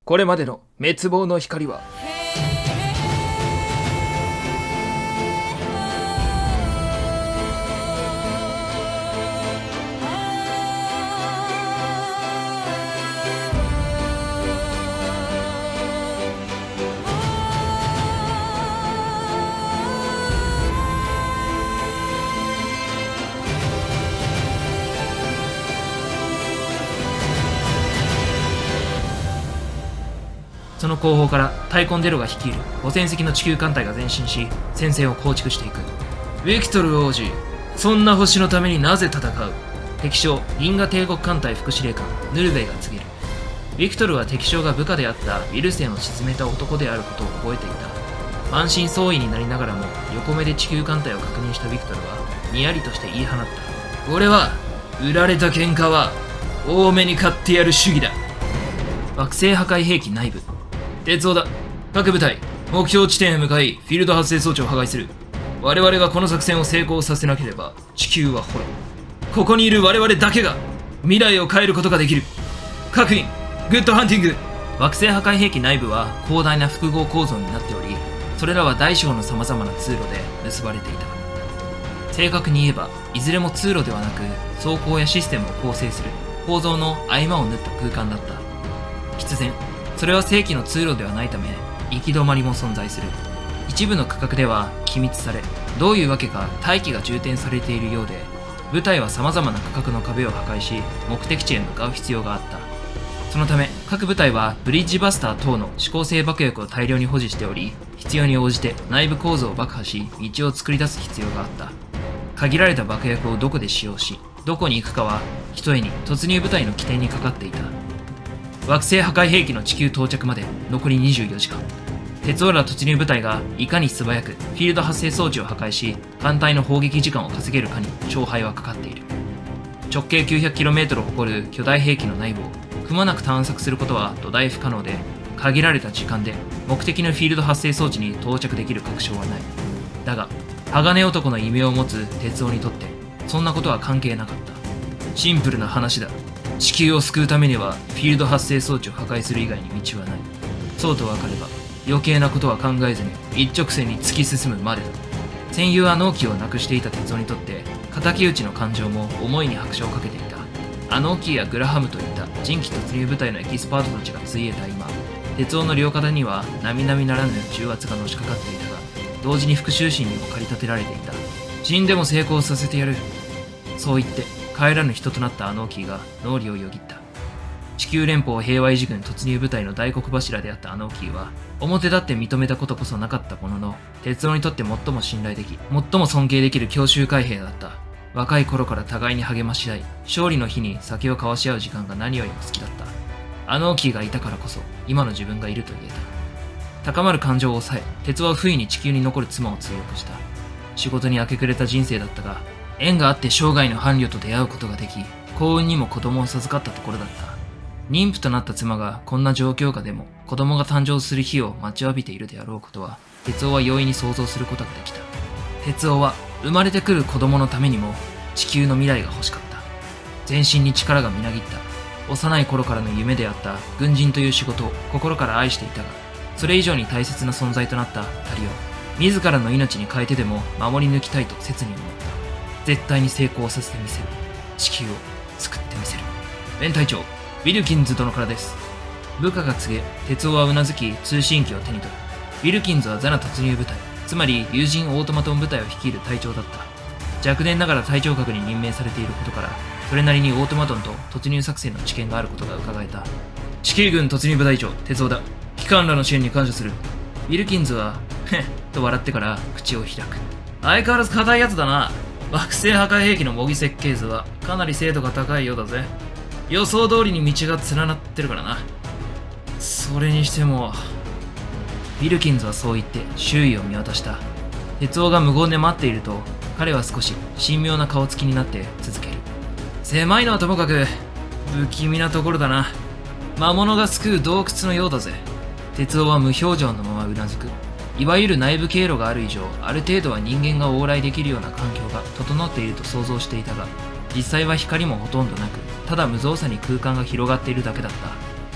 これまでの滅亡の光はその後方からタイコンデロが率いる5000隻の地球艦隊が前進し、戦線を構築していく。ビクトル王子、そんな星のためになぜ戦う？敵将銀河帝国艦隊副司令官ヌルベイが告げる。ビクトルは敵将が部下であったウィルセンを沈めた男であることを覚えていた。満身創痍になりながらも横目で地球艦隊を確認したビクトルはにやりとして言い放った。俺は売られた喧嘩は多めに買ってやる主義だ。惑星破壊兵器内部。鉄夫だ。各部隊、目標地点へ向かい、フィールド発生装置を破壊する。我々がこの作戦を成功させなければ、地球は滅ぶ。ここにいる我々だけが、未来を変えることができる。各員、グッドハンティング。惑星破壊兵器内部は広大な複合構造になっており、それらは大小の様々な通路で結ばれていた。正確に言えば、いずれも通路ではなく、装甲やシステムを構成する構造の合間を縫った空間だった。必然、それは正規の通路ではないため、行き止まりも存在する。一部の区画では機密され、どういうわけか大気が充填されているようで、部隊は様々な区画の壁を破壊し、目的地へ向かう必要があった。そのため、各部隊はブリッジバスター等の指向性爆薬を大量に保持しており、必要に応じて内部構造を爆破し、道を作り出す必要があった。限られた爆薬をどこで使用し、どこに行くかは、ひとえに突入部隊の起点にかかっていた。惑星破壊兵器の地球到着まで残り24時間。鉄オーラ突入部隊がいかに素早くフィールド発生装置を破壊し、艦隊の砲撃時間を稼げるかに勝敗はかかっている。直径 900km を誇る巨大兵器の内部をくまなく探索することは土台不可能で、限られた時間で目的のフィールド発生装置に到着できる確証はない。だが、鋼男の異名を持つ鉄夫にとって、そんなことは関係なかった。シンプルな話だ。地球を救うためにはフィールド発生装置を破壊する以外に道はない。そうと分かれば余計なことは考えずに一直線に突き進むまでだ。戦友は納期をなくしていた鉄夫にとって敵討ちの感情も思いに拍車をかけていた。アノーキーやグラハムといった人気突入部隊のエキスパートたちがついえた今、鉄夫の両肩には並々ならぬ重圧がのしかかっていたが、同時に復讐心にも駆り立てられていた。死んでも成功させてやる。そう言って帰らぬ人となったアノーキーが脳裏をよぎった。地球連邦平和維持軍突入部隊の大黒柱であったアノーキーは、表立って認めたことこそなかったものの、鉄夫にとって最も信頼でき、最も尊敬できる強襲海兵だった。若い頃から互いに励まし合い、勝利の日に酒を交わし合う時間が何よりも好きだった。アノーキーがいたからこそ、今の自分がいると言えた。高まる感情を抑え、鉄夫は不意に地球に残る妻を追憶した。仕事に明け暮れた人生だったが、縁があって生涯の伴侶と出会うことができ、幸運にも子供を授かったところだった。妊婦となった妻がこんな状況下でも子供が誕生する日を待ちわびているであろうことは、鉄夫は容易に想像することができた。鉄夫は生まれてくる子供のためにも地球の未来が欲しかった。全身に力がみなぎった。幼い頃からの夢であった軍人という仕事を心から愛していたが、それ以上に大切な存在となった二人を自らの命に変えてでも守り抜きたいと切に思った。絶対に成功させてみせる。地球を救ってみせる。連隊長、ウィルキンズ殿からです。部下が告げ、鉄夫はうなずき通信機を手に取る。ウィルキンズはザナ突入部隊、つまり友人オートマトン部隊を率いる隊長だった。若年ながら隊長格に任命されていることから、それなりにオートマトンと突入作戦の知見があることが伺えた。地球軍突入部隊長、鉄夫だ。機関らの支援に感謝する。ウィルキンズは、へっと笑ってから口を開く。相変わらず硬いやつだな。惑星破壊兵器の模擬設計図はかなり精度が高いようだぜ。予想通りに道が連なってるからな。それにしても、ウィルキンズはそう言って周囲を見渡した。鉄夫が無言で待っていると、彼は少し神妙な顔つきになって続ける。狭いのはともかく不気味なところだな。魔物が救う洞窟のようだぜ。鉄夫は無表情のままうなずく。いわゆる内部経路がある以上、ある程度は人間が往来できるような環境が整っていると想像していたが、実際は光もほとんどなく、ただ無造作に空間が広がっているだけだった。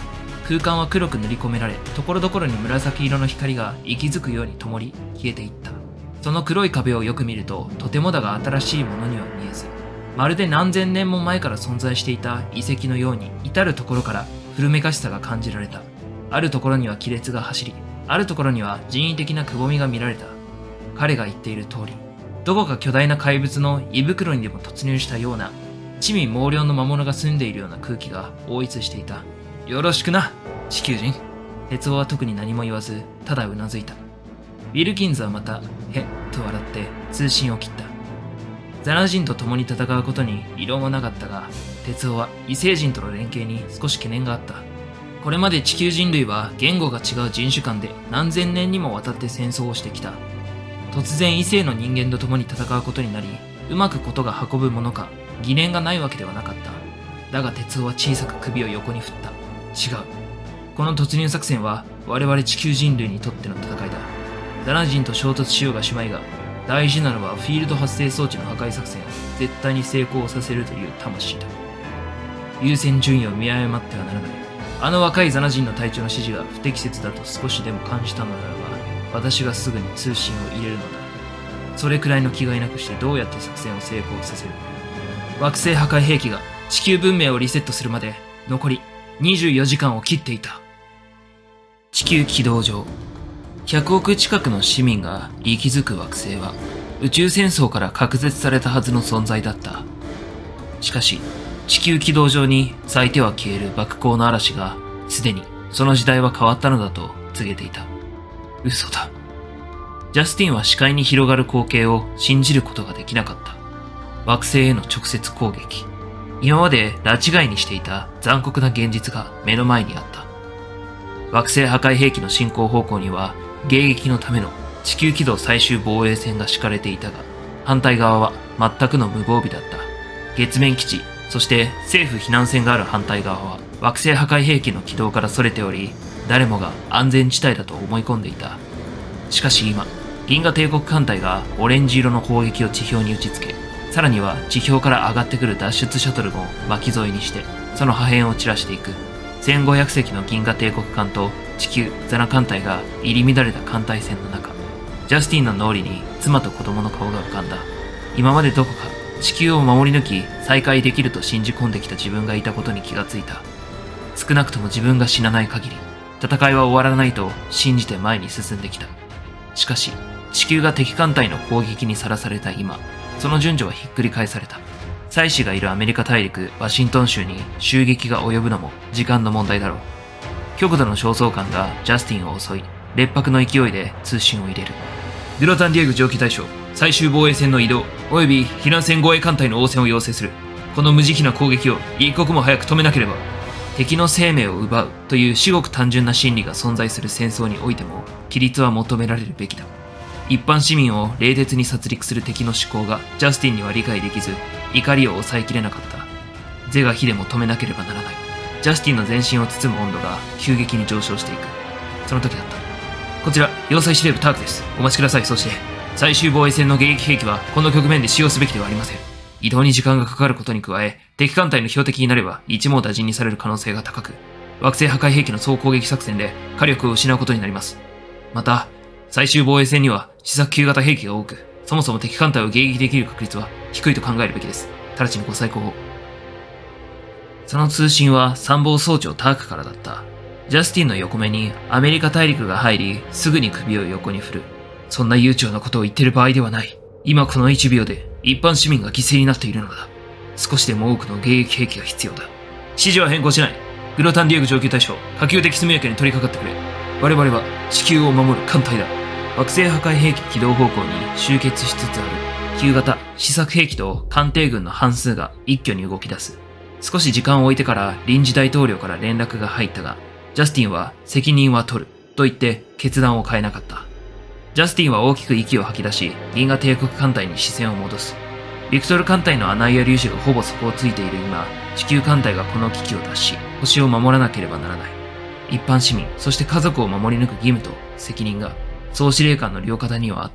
空間は黒く塗り込められ、ところどころに紫色の光が息づくように灯り、消えていった。その黒い壁をよく見ると、とてもだが新しいものには見えず、まるで何千年も前から存在していた遺跡のように、至るところから古めかしさが感じられた。あるところには亀裂が走り、あるところには人為的なくぼみが見られた。彼が言っている通り、どこか巨大な怪物の胃袋にでも突入したような、魑魅魍魎の魔物が住んでいるような空気が応一していた。よろしくな、地球人。鉄夫は特に何も言わず、ただうなずいた。ウィルキンズはまた、へっと笑って通信を切った。ザナ人と共に戦うことに異論はなかったが、鉄夫は異星人との連携に少し懸念があった。これまで地球人類は言語が違う人種間で何千年にもわたって戦争をしてきた。突然異性の人間と共に戦うことになり、うまくことが運ぶものか、疑念がないわけではなかった。だが鉄夫は小さく首を横に振った。違う。この突入作戦は我々地球人類にとっての戦いだ。ザナ人と衝突しようがしまいが、大事なのはフィールド発生装置の破壊作戦を絶対に成功させるという魂だ。優先順位を見誤ってはならない。あの若いザナ人の隊長の指示が不適切だと少しでも感じたのならば、私がすぐに通信を入れるのだ。それくらいの気概なくしてどうやって作戦を成功させる。惑星破壊兵器が地球文明をリセットするまで残り24時間を切っていた。地球軌道上、100億近くの市民が息づく惑星は宇宙戦争から隔絶されたはずの存在だった。しかし、地球軌道上に咲いては消える爆光の嵐がすでにその時代は変わったのだと告げていた。嘘だ。ジャスティンは視界に広がる光景を信じることができなかった。惑星への直接攻撃。今まで拉致外にしていた残酷な現実が目の前にあった。惑星破壊兵器の進行方向には迎撃のための地球軌道最終防衛線が敷かれていたが、反対側は全くの無防備だった。月面基地、そして政府避難線がある反対側は惑星破壊兵器の軌道から逸れており、誰もが安全地帯だと思い込んでいた。しかし今、銀河帝国艦隊がオレンジ色の攻撃を地表に打ち付け、さらには地表から上がってくる脱出シャトルも巻き添えにして、その破片を散らしていく。1500隻の銀河帝国艦と地球ザナ艦隊が入り乱れた艦隊戦の中、ジャスティンの脳裏に妻と子供の顔が浮かんだ。今までどこか地球を守り抜き再会できると信じ込んできた自分がいたことに気がついた。少なくとも自分が死なない限り、戦いは終わらないと信じて前に進んできた。しかし、地球が敵艦隊の攻撃にさらされた今、その順序はひっくり返された。妻子がいるアメリカ大陸ワシントン州に襲撃が及ぶのも時間の問題だろう。極度の焦燥感がジャスティンを襲い、列迫の勢いで通信を入れる。グロタンディエグ上記大将、最終防衛線の移動、及び避難線護衛艦隊の応戦を要請する。この無慈悲な攻撃を一刻も早く止めなければ、敵の生命を奪うという至極単純な心理が存在する戦争においても、規律は求められるべきだ。一般市民を冷徹に殺戮する敵の思考がジャスティンには理解できず、怒りを抑えきれなかった。是が非でも止めなければならない。ジャスティンの全身を包む温度が急激に上昇していく。その時だった。こちら、要塞司令部タークです。お待ちください。そして、最終防衛戦の迎撃兵器はこの局面で使用すべきではありません。移動に時間がかかることに加え、敵艦隊の標的になれば一網打尽にされる可能性が高く、惑星破壊兵器の総攻撃作戦で火力を失うことになります。また、最終防衛戦には試作級型兵器が多く、そもそも敵艦隊を迎撃できる確率は低いと考えるべきです。直ちにご再考を。その通信は参謀総長タークからだった。ジャスティンの横目にアメリカ大陸が入り、すぐに首を横に振る。そんな悠長なことを言ってる場合ではない。今この1秒で一般市民が犠牲になっているのだ。少しでも多くの迎撃兵器が必要だ。指示は変更しない。グロタンディエグ上級大将、可及的速やかに取り掛かってくれ。我々は地球を守る艦隊だ。惑星破壊兵器軌道方向に集結しつつある旧型試作兵器と艦艇軍の半数が一挙に動き出す。少し時間を置いてから臨時大統領から連絡が入ったが、ジャスティンは責任は取ると言って決断を変えなかった。ジャスティンは大きく息を吐き出し、銀河帝国艦隊に視線を戻す。ビクトル艦隊のアナイア粒子がほぼ底をついている今、地球艦隊がこの危機を脱し、星を守らなければならない。一般市民、そして家族を守り抜く義務と責任が、総司令官の両肩にはあった。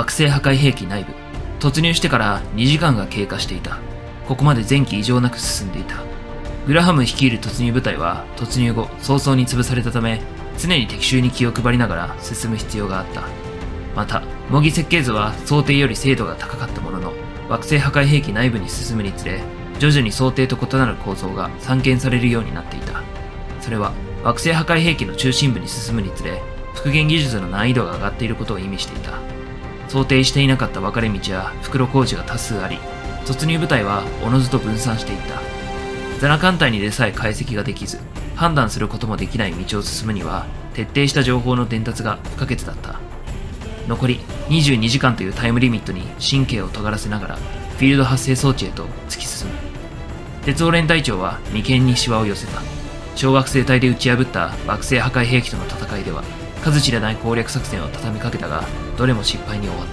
惑星破壊兵器内部。突入してから2時間が経過していた。ここまで前期異常なく進んでいた。グラハム率いる突入部隊は突入後早々に潰されたため、常に敵襲に気を配りながら進む必要があった。また、模擬設計図は想定より精度が高かったものの、惑星破壊兵器内部に進むにつれ、徐々に想定と異なる構造が散見されるようになっていた。それは、惑星破壊兵器の中心部に進むにつれ、復元技術の難易度が上がっていることを意味していた。想定していなかった分かれ道や袋小路が多数あり、突入部隊はおのずと分散していった。ザナ艦隊にでさえ解析ができず、判断することもできない道を進むには、徹底した情報の伝達が不可欠だった。残り22時間というタイムリミットに神経を尖らせながら、フィールド発生装置へと突き進む。鉄オ連隊長は眉間にシワを寄せた。小惑星隊で打ち破った惑星破壊兵器との戦いでは、数知れない攻略作戦を畳みかけたが、どれも失敗に終わった。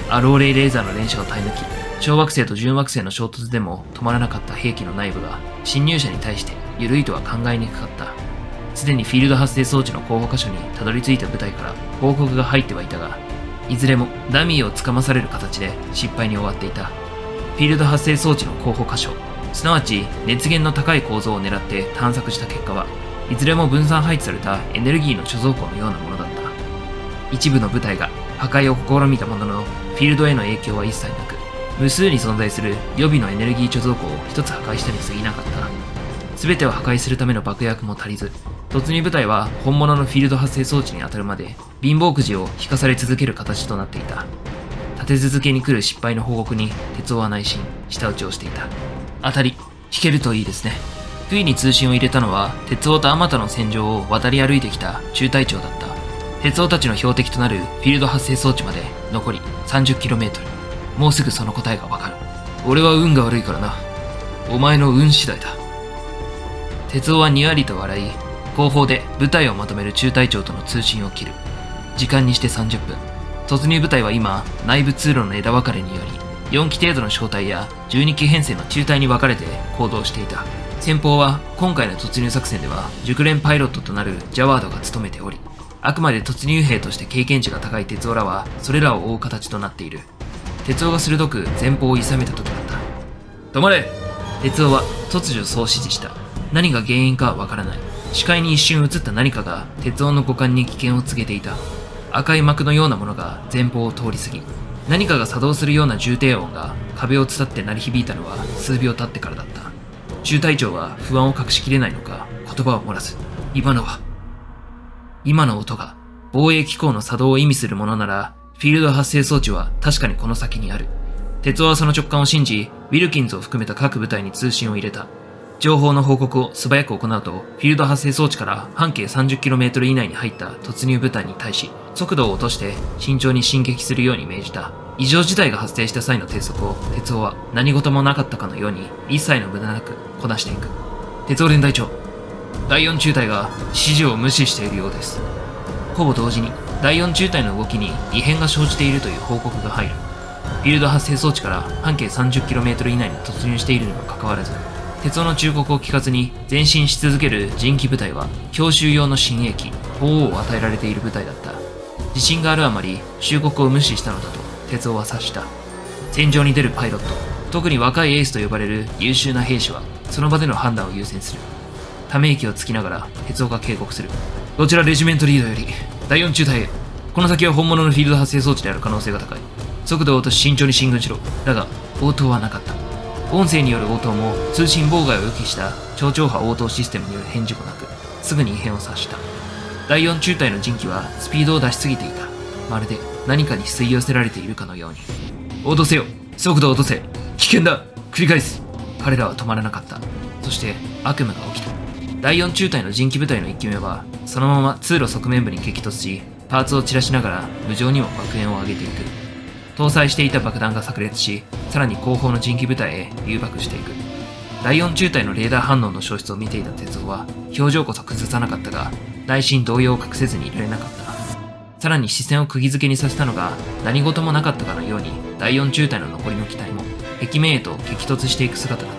アローレイレーザーの連射を耐え抜き、小惑星と準惑星の衝突でも止まらなかった兵器の内部が侵入者に対して緩いとは考えにくかった。すでにフィールド発生装置の候補箇所にたどり着いた部隊から報告が入ってはいたが、いずれもダミーをつかまされる形で失敗に終わっていた。フィールド発生装置の候補箇所、すなわち熱源の高い構造を狙って探索した結果は、いずれも分散配置されたエネルギーの貯蔵庫のようなものだった。一部の部隊が破壊を試みたものの、フィールドへの影響は一切なく、無数に存在する予備のエネルギー貯蔵庫を一つ破壊したに過ぎなかった。全てを破壊するための爆薬も足りず、突入部隊は本物のフィールド発生装置に当たるまで貧乏くじを引かされ続ける形となっていた。立て続けに来る失敗の報告に鉄夫は内心舌打ちをしていた。当たり引けるといいですね。不意に通信を入れたのは鉄夫とあまたの戦場を渡り歩いてきた中隊長だった。鉄夫たちの標的となるフィールド発生装置まで残り 30km。 もうすぐその答えがわかる。俺は運が悪いからな。お前の運次第だ。鉄夫はにやりと笑い、後方で部隊をまとめる中隊長との通信を切る。時間にして30分。突入部隊は今、内部通路の枝分かれにより、4機程度の小隊や12機編成の中隊に分かれて行動していた。先方は今回の突入作戦では熟練パイロットとなるジャワードが務めており、あくまで突入兵として経験値が高い鉄夫らはそれらを追う形となっている。鉄夫が鋭く前方を諌めた時だった。止まれ。鉄夫は突如そう指示した。何が原因かはわからない。視界に一瞬映った何かが鉄夫の五感に危険を告げていた。赤い幕のようなものが前方を通り過ぎ、何かが作動するような重低音が壁を伝って鳴り響いたのは数秒経ってからだった。中隊長は不安を隠しきれないのか言葉を漏らす。今の音が防衛機構の作動を意味するものなら、フィールド発生装置は確かにこの先にある。鉄夫はその直感を信じ、ウィルキンズを含めた各部隊に通信を入れた。情報の報告を素早く行うと、フィールド発生装置から半径 30km 以内に入った突入部隊に対し、速度を落として慎重に進撃するように命じた。異常事態が発生した際の鉄則を鉄夫は何事もなかったかのように一切の無駄なくこなしていく。鉄夫連隊長、第4中隊が指示を無視しているようです。ほぼ同時に第4中隊の動きに異変が生じているという報告が入る。フィールド発生装置から半径 30km 以内に突入しているにもかかわらず、鉄夫の忠告を聞かずに前進し続ける人機部隊は強襲用の新鋭機鳳凰を与えられている部隊だった。自信があるあまり忠告を無視したのだと鉄夫は察した。戦場に出るパイロット、特に若いエースと呼ばれる優秀な兵士はその場での判断を優先する。ため息をつきながら鉄夫が警告する。どちらレジメントリードより第4中隊へ。この先は本物のフィールド発生装置である可能性が高い。速度を落とし慎重に進軍しろ。だが応答はなかった。音声による応答も通信妨害を予期した超超波応答システムによる返事もなく、すぐに異変を察した。第4中隊の陣機はスピードを出しすぎていた。まるで何かに吸い寄せられているかのように。応答せよ。速度を落とせ。危険だ。繰り返す。彼らは止まらなかった。そして悪夢が起きた。第4中隊の陣機部隊の1機目はそのまま通路側面部に激突し、パーツを散らしながら無情にも爆煙を上げていく。搭載していた爆弾が炸裂し、さらに後方の陣機部隊へ誘爆していく。第4中隊のレーダー反応の消失を見ていた鉄夫は表情こそ崩さなかったが、内心動揺を隠せずにいられなかった。さらに視線を釘付けにさせたのが何事もなかったかのように第4中隊の残りの機体も壁面へと激突していく姿だった。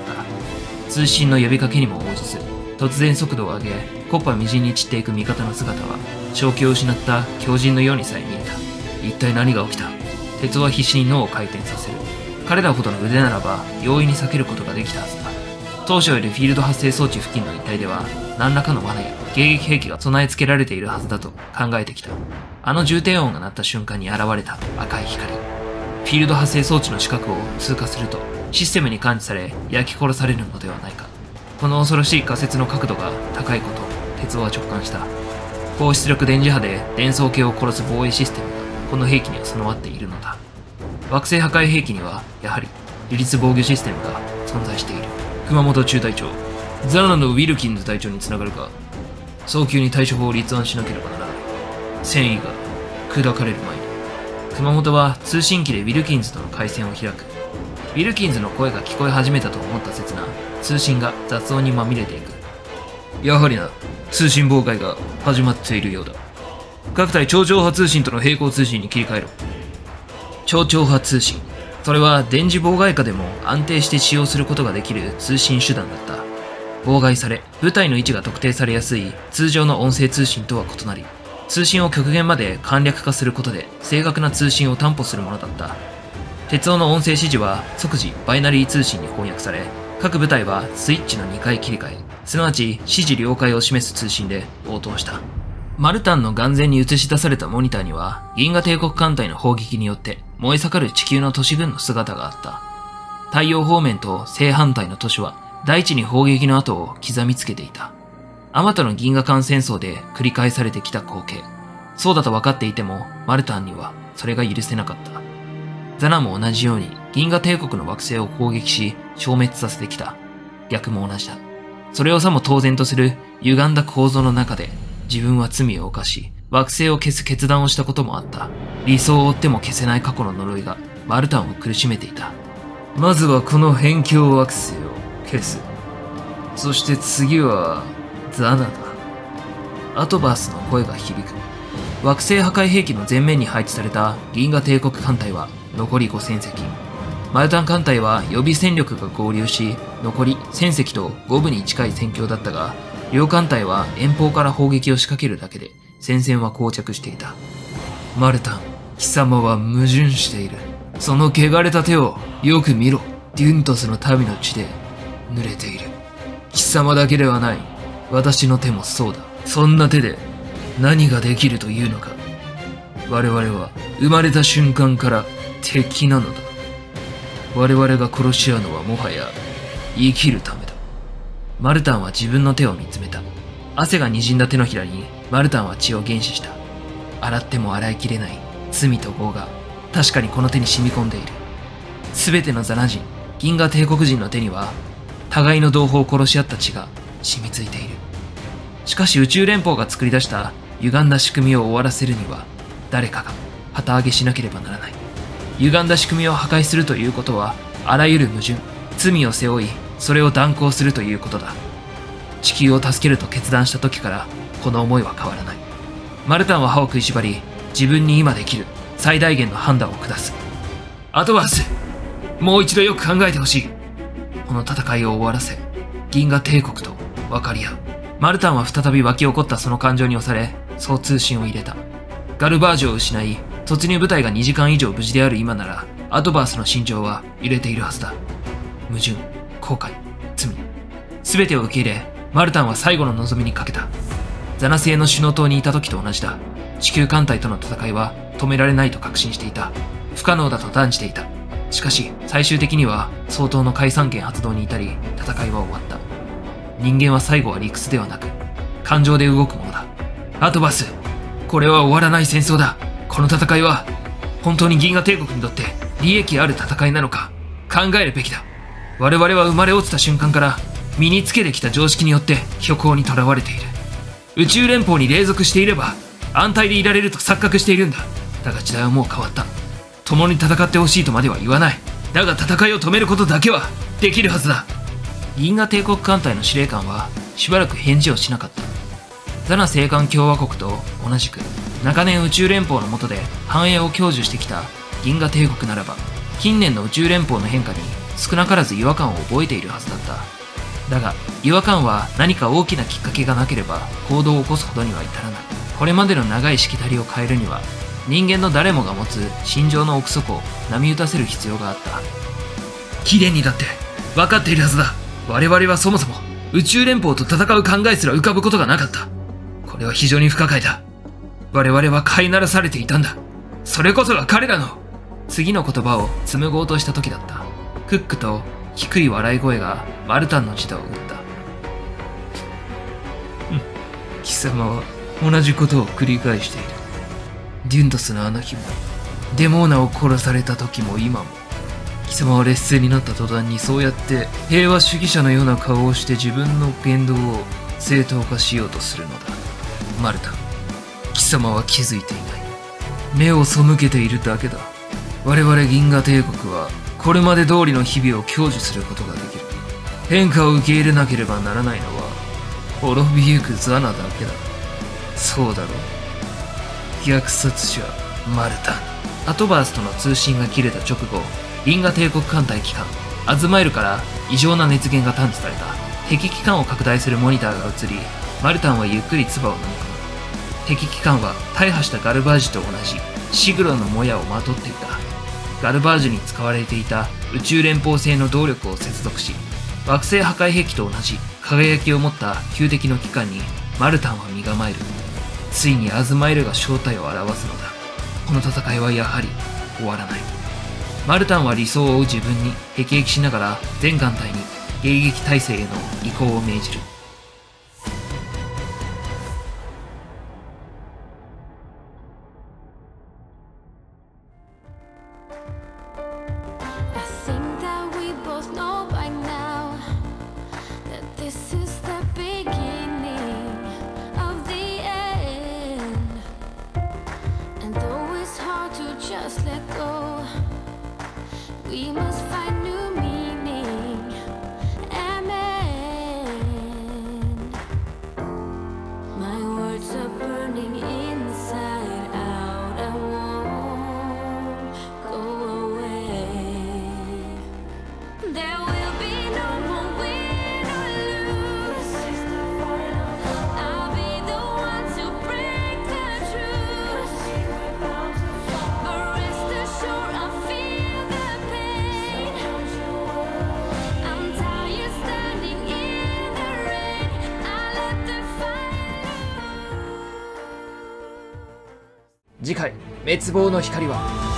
通信の呼びかけにも応じず、突然速度を上げ、木っ端みじんに散っていく味方の姿は正気を失った狂人のようにさえ見えた。一体何が起きた。 鉄は必死に脳を回転させる。彼らほどの腕ならば容易に避けることができたはずだ。当初よりフィールド発生装置付近の一帯では何らかの罠や迎撃兵器が備え付けられているはずだと考えてきた。あの重低音が鳴った瞬間に現れた赤い光。フィールド発生装置の近くを通過するとシステムに感知され焼き殺されるのではないか。この恐ろしい仮説の角度が高いことを鉄夫は直感した。高出力電磁波で伝送系を殺す防衛システムがこの兵器には備わっているのだ。惑星破壊兵器にはやはり自律防御システムが存在している。熊本中隊長、ザナのウィルキンズ隊長につながるか。早急に対処法を立案しなければならない。戦意が砕かれる前に。熊本は通信機でウィルキンズとの回線を開く。ウィルキンズの声が聞こえ始めたと思った刹那、通信が雑音にまみれていく。やはりな、通信妨害が始まっているようだ。各隊超超波通信との並行通信に切り替えろ。超超波通信。それは電磁妨害下でも安定して使用することができる通信手段だった。妨害され、部隊の位置が特定されやすい通常の音声通信とは異なり、通信を極限まで簡略化することで正確な通信を担保するものだった。鉄夫の音声指示は即時バイナリー通信に翻訳され、各部隊はスイッチの2回切り替え、すなわち指示了解を示す通信で応答した。マルタンの眼前に映し出されたモニターには、銀河帝国艦隊の砲撃によって燃え盛る地球の都市群の姿があった。太陽方面と正反対の都市は大地に砲撃の跡を刻みつけていた。あまたの銀河間戦争で繰り返されてきた光景。そうだと分かっていても、マルタンにはそれが許せなかった。ザナも同じように銀河帝国の惑星を攻撃し消滅させてきた。逆も同じだ。それをさも当然とする歪んだ構造の中で自分は罪を犯し、惑星を消す決断をしたこともあった。理想を追っても消せない過去の呪いがマルタンを苦しめていた。まずはこの辺境惑星を消す。そして次はザナだ。アトバースの声が響く。惑星破壊兵器の前面に配置された銀河帝国艦隊は残り5000隻。マルタン艦隊は予備戦力が合流し、残り1000隻と5分に近い戦況だったが、両艦隊は遠方から砲撃を仕掛けるだけで戦線は膠着していた。マルタン、貴様は矛盾している。その汚れた手をよく見ろ。デュントスの民の血で濡れている。貴様だけではない。私の手もそうだ。そんな手で何ができるというのか。我々は生まれた瞬間から敵なのだ。我々が殺し合うのはもはや生きるためだ。マルタンは自分の手を見つめた。汗が滲んだ手のひらにマルタンは血を原始した。洗っても洗いきれない罪と業が確かにこの手に染み込んでいる。すべてのザナ人、銀河帝国人の手には互いの同胞を殺し合った血が染みついている。しかし宇宙連邦が作り出した歪んだ仕組みを終わらせるには誰かが旗揚げしなければならない。歪んだ仕組みを破壊するということはあらゆる矛盾、罪を背負いそれを断行するということだ。地球を助けると決断した時からこの思いは変わらない。マルタンは歯を食いしばり、自分に今できる最大限の判断を下す。アトバース、もう一度よく考えてほしい。この戦いを終わらせ、銀河帝国と分かり合う。マルタンは再び湧き起こったその感情に押され、そう通信を入れた。ガルバージュを失い、突入部隊が2時間以上無事である今なら、アトバースの心情は揺れているはずだ。矛盾、後悔、罪。すべてを受け入れ、マルタンは最後の望みにかけた。ザナ星の首脳島にいた時と同じだ。地球艦隊との戦いは止められないと確信していた。不可能だと断じていた。しかし、最終的には相当の解散権発動に至り、戦いは終わった。人間は最後は理屈ではなく、感情で動くものだ。アトバス、これは終わらない戦争だ。この戦いは、本当に銀河帝国にとって利益ある戦いなのか、考えるべきだ。我々は生まれ落ちた瞬間から、身につけてきた常識によって虚構にとらわれている。宇宙連邦に隷属していれば、安泰でいられると錯覚しているんだ。だが時代はもう変わった。共に戦ってほしいとまでは言わない。だが戦いを止めることだけはできるはずだ。銀河帝国艦隊の司令官はしばらく返事をしなかった。ザナ青函共和国と同じく長年宇宙連邦の下で繁栄を享受してきた銀河帝国ならば、近年の宇宙連邦の変化に少なからず違和感を覚えているはずだった。だが違和感は何か大きなきっかけがなければ行動を起こすほどには至らない。これまでの長いしきたりを変えるには人間の誰もが持つ心情の奥底を波打たせる必要があった。貴殿にだって分かっているはずだ。我々はそもそも宇宙連邦と戦う考えすら浮かぶことがなかった。これは非常に不可解だ。我々は飼いならされていたんだ。それこそが彼らの。次の言葉を紡ごうとした時だった。クックと低い笑い声がマルタンの舌を打った。貴様は同じことを繰り返している。デュンドスのあの日も、デモーナを殺された時も今も、貴様は劣勢になった途端にそうやって平和主義者のような顔をして自分の言動を正当化しようとするのだ。マルタン、貴様は気づいていない。目を背けているだけだ。我々銀河帝国はこれまで通りの日々を享受することができる。変化を受け入れなければならないのは滅びゆくザナだけだ。そうだろう。虐殺者マルタン。アトバースとの通信が切れた直後、銀河帝国艦隊機関アズマイルから異常な熱源が探知された。敵機関を拡大するモニターが映り、マルタンはゆっくり唾を飲み込む。敵機関は大破したガルバージュと同じシグロのモヤをまとっていた。ガルバージュに使われていた宇宙連邦製の動力を接続し、惑星破壊兵器と同じ輝きを持った旧敵の機関にマルタンは身構える。ついにアズマイルが正体を表すのだ。この戦いはやはり終わらない。マルタンは理想を追う自分に辟易しながら全艦隊に迎撃態勢への移行を命じる。 Just let go. We must find new meaning. Amen. My words are burning inside out. I won't go away. There will be no more win or lose. I'll be the one to break the truth. But rest assured I feel the pain. I'm tired standing in the rain. I let the fire lose. 次回滅亡の光は